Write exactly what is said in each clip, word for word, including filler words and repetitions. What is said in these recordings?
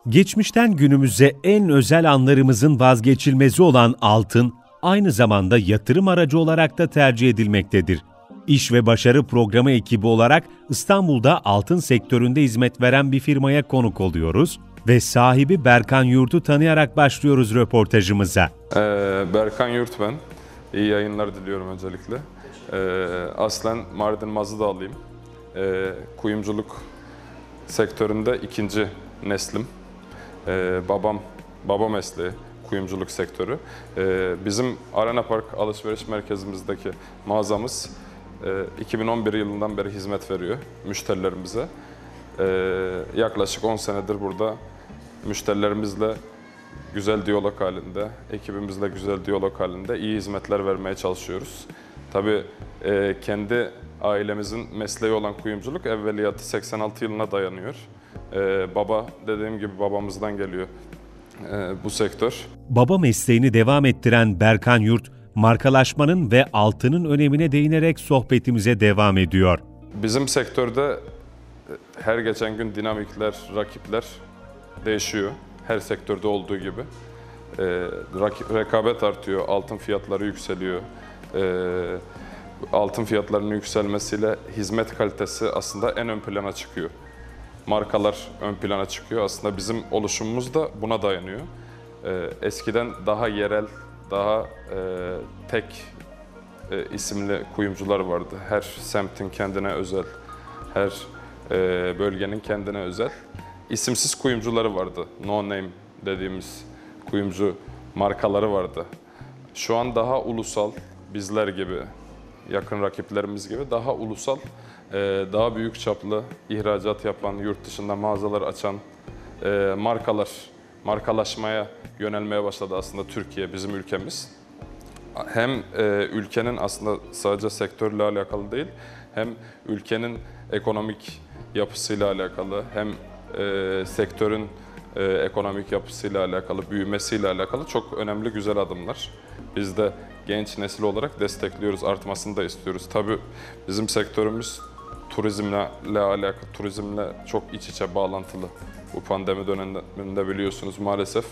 Geçmişten günümüze en özel anlarımızın vazgeçilmezi olan altın, aynı zamanda yatırım aracı olarak da tercih edilmektedir. İş ve Başarı Programı ekibi olarak İstanbul'da altın sektöründe hizmet veren bir firmaya konuk oluyoruz ve sahibi Berkan Yurt'u tanıyarak başlıyoruz röportajımıza. Ee, Berkan Yurt ben. İyi yayınlar diliyorum öncelikle. Ee, aslen Mardin Mazıdağlıyım. Ee, kuyumculuk sektöründe ikinci neslim. Ee, babam, baba mesleği kuyumculuk sektörü. Ee, bizim Arena Park alışveriş merkezimizdeki mağazamız e, iki bin on bir yılından beri hizmet veriyor müşterilerimize. Ee, yaklaşık on senedir burada müşterilerimizle güzel diyalog halinde, ekibimizle güzel diyalog halinde iyi hizmetler vermeye çalışıyoruz. Tabii e, kendi ailemizin mesleği olan kuyumculuk evveliyatı seksen altı yılına dayanıyor. E, baba, dediğim gibi babamızdan geliyor e, bu sektör. Baba mesleğini devam ettiren Berkan Yurt, markalaşmanın ve altının önemine değinerek sohbetimize devam ediyor. Bizim sektörde her geçen gün dinamikler, rakipler değişiyor. Her sektörde olduğu gibi. E, rekabet artıyor, altın fiyatları yükseliyor. E, altın fiyatlarının yükselmesiyle hizmet kalitesi aslında en ön plana çıkıyor. Markalar ön plana çıkıyor. Aslında bizim oluşumumuz da buna dayanıyor. E, eskiden daha yerel, daha e, tek e, isimli kuyumcular vardı. Her semtin kendine özel, her e, bölgenin kendine özel. İsimsiz kuyumcuları vardı. No name dediğimiz kuyumcu markaları vardı. Şu an daha ulusal, bizler gibi, yakın rakiplerimiz gibi daha ulusal, daha büyük çaplı ihracat yapan, yurt dışında mağazalar açan markalar, markalaşmaya yönelmeye başladı aslında Türkiye, bizim ülkemiz. Hem ülkenin aslında sadece sektörle alakalı değil, hem ülkenin ekonomik yapısıyla alakalı, hem e, sektörün e, ekonomik yapısıyla alakalı, büyümesiyle alakalı çok önemli güzel adımlar. Biz de genç nesil olarak destekliyoruz, artmasını da istiyoruz. Tabii bizim sektörümüz turizmle alakalı, turizmle çok iç içe bağlantılı. Bu pandemi döneminde biliyorsunuz maalesef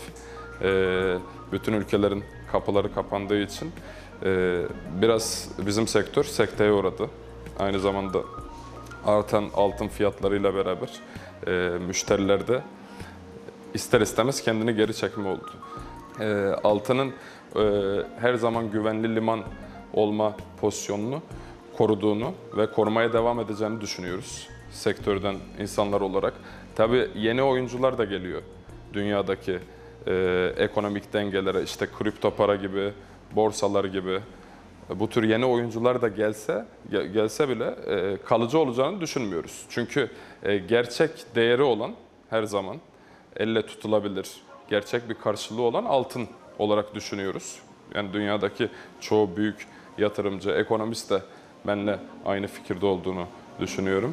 e, bütün ülkelerin kapıları kapandığı için e, biraz bizim sektör sekteye uğradı. Aynı zamanda artan altın fiyatlarıyla beraber e, müşteriler de ister istemez kendini geri çekme oldu. E, altının e, her zaman güvenli liman olma pozisyonunu koruduğunu ve korumaya devam edeceğini düşünüyoruz sektörden insanlar olarak. Tabii yeni oyuncular da geliyor dünyadaki e, ekonomik dengelere, işte kripto para gibi, borsalar gibi. Bu tür yeni oyuncular da gelse gelse bile kalıcı olacağını düşünmüyoruz. Çünkü gerçek değeri olan her zaman elle tutulabilir, gerçek bir karşılığı olan altın olarak düşünüyoruz. Yani dünyadaki çoğu büyük yatırımcı, ekonomist de benimle aynı fikirde olduğunu düşünüyorum.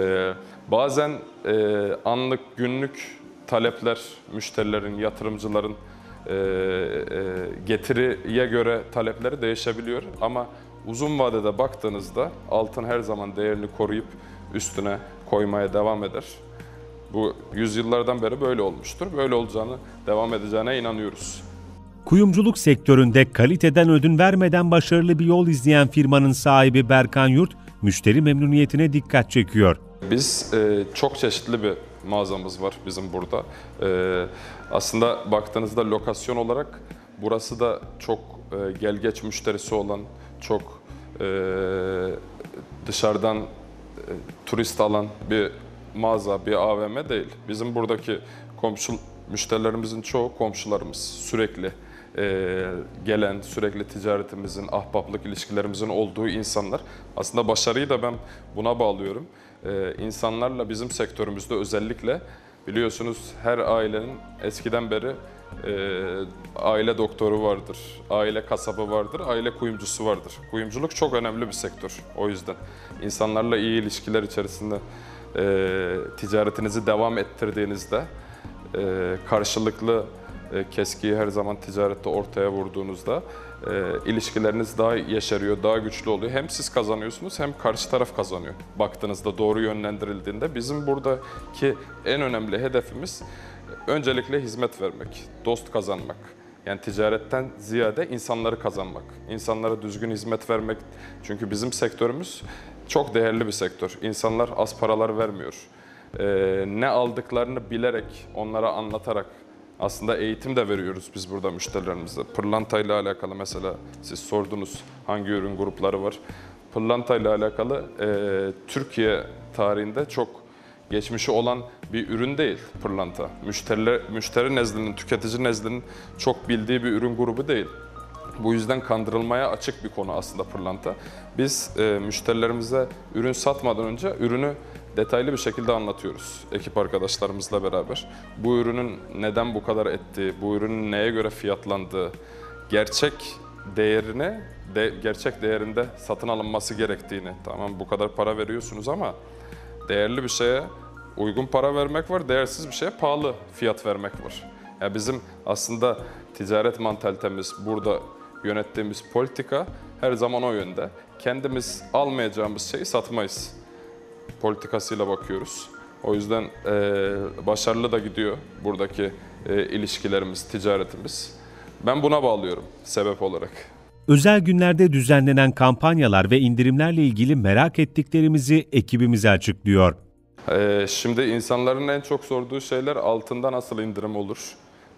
Bazen anlık, günlük talepler, müşterilerin, yatırımcıların getiriye göre talepleri değişebiliyor ama uzun vadede baktığınızda altın her zaman değerini koruyup üstüne koymaya devam eder. Bu yüzyıllardan beri böyle olmuştur. Böyle olacağını, devam edeceğine inanıyoruz. Kuyumculuk sektöründe kaliteden ödün vermeden başarılı bir yol izleyen firmanın sahibi Berkan Yurt, müşteri memnuniyetine dikkat çekiyor. Biz e, çok çeşitli bir mağazamız var bizim burada. E, aslında baktığınızda lokasyon olarak burası da çok e, gelgeç müşterisi olan, çok e, dışarıdan e, turist alan bir mağaza, bir A V M değil. Bizim buradaki komşu müşterilerimizin çoğu komşularımız, sürekli e, gelen, sürekli ticaretimizin, ahbaplık ilişkilerimizin olduğu insanlar. Aslında başarıyı da ben buna bağlıyorum. Ee, insanlarla bizim sektörümüzde özellikle biliyorsunuz her ailenin eskiden beri e, aile doktoru vardır, aile kasabı vardır, aile kuyumcusu vardır. Kuyumculuk çok önemli bir sektör. O yüzden insanlarla iyi ilişkiler içerisinde e, ticaretinizi devam ettirdiğinizde e, karşılıklı e, keskiyi her zaman ticarette ortaya vurduğunuzda e, ilişkileriniz daha yeşeriyor, daha güçlü oluyor. Hem siz kazanıyorsunuz hem karşı taraf kazanıyor. Baktığınızda doğru yönlendirildiğinde bizim buradaki en önemli hedefimiz Öncelikle hizmet vermek, dost kazanmak. Yani ticaretten ziyade insanları kazanmak, insanlara düzgün hizmet vermek. Çünkü bizim sektörümüz çok değerli bir sektör. İnsanlar az paralar vermiyor. Ee, ne aldıklarını bilerek, onlara anlatarak, aslında eğitim de veriyoruz biz burada müşterilerimize. Pırlanta ile alakalı mesela siz sordunuz hangi ürün grupları var. Pırlanta ile alakalı e, Türkiye tarihinde çok geçmişi olan bir ürün değil pırlanta. Müşteriler, müşteri nezdinin, tüketici nezdinin çok bildiği bir ürün grubu değil. Bu yüzden kandırılmaya açık bir konu aslında pırlanta. Biz e, müşterilerimize ürün satmadan önce ürünü detaylı bir şekilde anlatıyoruz ekip arkadaşlarımızla beraber. Bu ürünün neden bu kadar ettiği, bu ürünün neye göre fiyatlandığı, gerçek değerine, de, gerçek değerinde satın alınması gerektiğini. Tamam bu kadar para veriyorsunuz ama değerli bir şeye uygun para vermek var, değersiz bir şeye pahalı fiyat vermek var. Yani bizim aslında ticaret mantalitemiz, burada yönettiğimiz politika her zaman o yönde. Kendimiz almayacağımız şeyi satmayız politikasıyla bakıyoruz. O yüzden e, başarılı da gidiyor buradaki e, ilişkilerimiz, ticaretimiz. Ben buna bağlıyorum sebep olarak. Özel günlerde düzenlenen kampanyalar ve indirimlerle ilgili merak ettiklerimizi ekibimize açıklıyor. Ee, şimdi insanların en çok sorduğu şeyler altında nasıl indirim olur?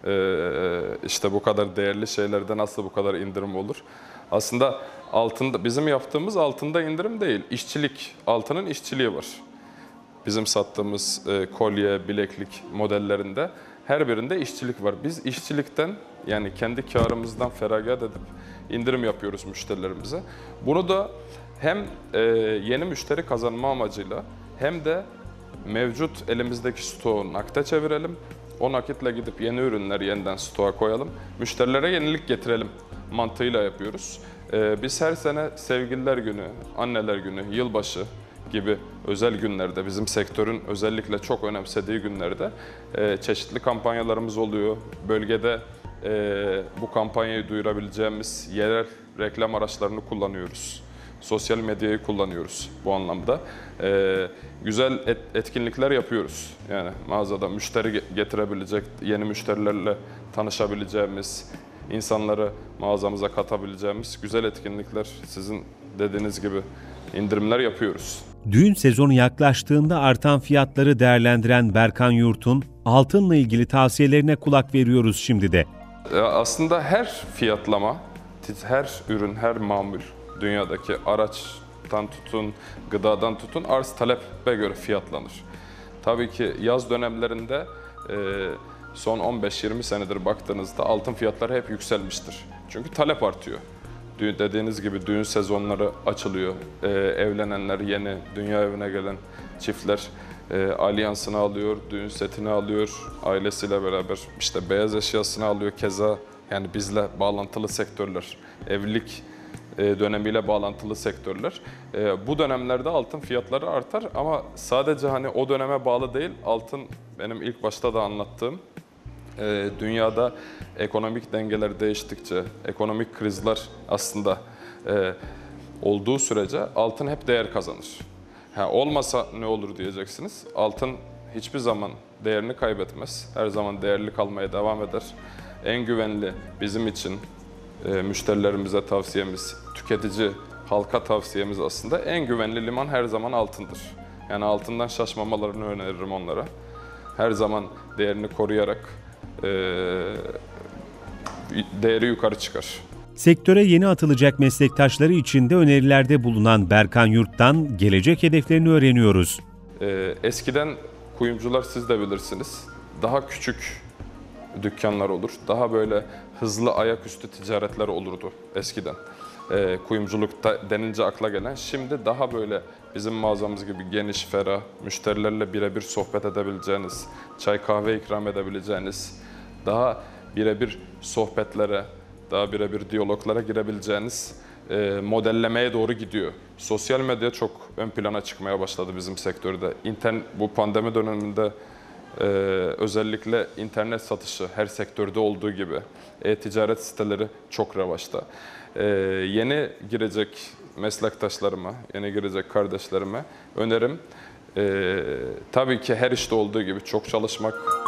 Ee, işte bu kadar değerli şeylerde nasıl bu kadar indirim olur? Aslında altında bizim yaptığımız altında indirim değil, işçilik, altının işçiliği var. Bizim sattığımız e, kolye, bileklik modellerinde her birinde işçilik var. Biz işçilikten yani kendi karımızdan feragat edip indirim yapıyoruz müşterilerimize. Bunu da hem e, yeni müşteri kazanma amacıyla hem de mevcut elimizdeki stoğu nakite çevirelim. O nakitle gidip yeni ürünleri yeniden stoğa koyalım. Müşterilere yenilik getirelim mantığıyla yapıyoruz. E, biz her sene Sevgililer Günü, Anneler Günü, Yılbaşı gibi özel günlerde, bizim sektörün özellikle çok önemsediği günlerde e, çeşitli kampanyalarımız oluyor. Bölgede e, bu kampanyayı duyurabileceğimiz yerel reklam araçlarını kullanıyoruz. Sosyal medyayı kullanıyoruz bu anlamda. E, güzel et, etkinlikler yapıyoruz. Yani mağazada müşteri getirebilecek, yeni müşterilerle tanışabileceğimiz, insanları mağazamıza katabileceğimiz güzel etkinlikler, sizin dediğiniz gibi indirimler yapıyoruz. Düğün sezonu yaklaştığında artan fiyatları değerlendiren Berkan Yurt'un altınla ilgili tavsiyelerine kulak veriyoruz şimdi de. Aslında her fiyatlama, her ürün, her mamul dünyadaki araçtan tutun, gıdadan tutun arz talebe göre fiyatlanır. Tabii ki yaz dönemlerinde son on beş yirmi senedir baktığınızda altın fiyatları hep yükselmiştir. Çünkü talep artıyor. Dediğiniz gibi düğün sezonları açılıyor. Ee, evlenenler, yeni dünya evine gelen çiftler e, alyansını alıyor, düğün setini alıyor, ailesiyle beraber işte beyaz eşyasını alıyor keza. Yani bizle bağlantılı sektörler, evlilik e, dönemiyle bağlantılı sektörler. E, bu dönemlerde altın fiyatları artar ama sadece hani o döneme bağlı değil, altın benim ilk başta da anlattığım dünyada ekonomik dengeler değiştikçe, ekonomik krizler aslında e, olduğu sürece altın hep değer kazanır. Ha, olmasa ne olur diyeceksiniz. Altın hiçbir zaman değerini kaybetmez. Her zaman değerli kalmaya devam eder. En güvenli bizim için e, müşterilerimize tavsiyemiz, tüketici halka tavsiyemiz aslında en güvenli liman her zaman altındır. Yani altından şaşmamalarını öneririm onlara. Her zaman değerini koruyarak değeri yukarı çıkar. Sektöre yeni atılacak meslektaşları için de önerilerde bulunan Berkan Yurt'tan gelecek hedeflerini öğreniyoruz. Ee, eskiden kuyumcular siz de bilirsiniz. Daha küçük dükkanlar olur. Daha böyle hızlı ayaküstü ticaretler olurdu eskiden. Ee, kuyumculukta denince akla gelen. Şimdi daha böyle bizim mağazamız gibi geniş, ferah, müşterilerle birebir sohbet edebileceğiniz, çay kahve ikram edebileceğiniz, daha birebir sohbetlere, daha birebir diyaloglara girebileceğiniz e, modellemeye doğru gidiyor. Sosyal medya çok ön plana çıkmaya başladı bizim sektörde. İnternet, bu pandemi döneminde e, özellikle internet satışı her sektörde olduğu gibi e-ticaret siteleri çok revaçta. E, yeni girecek meslektaşlarıma, yeni girecek kardeşlerime önerim e, tabii ki her işte olduğu gibi çok çalışmak,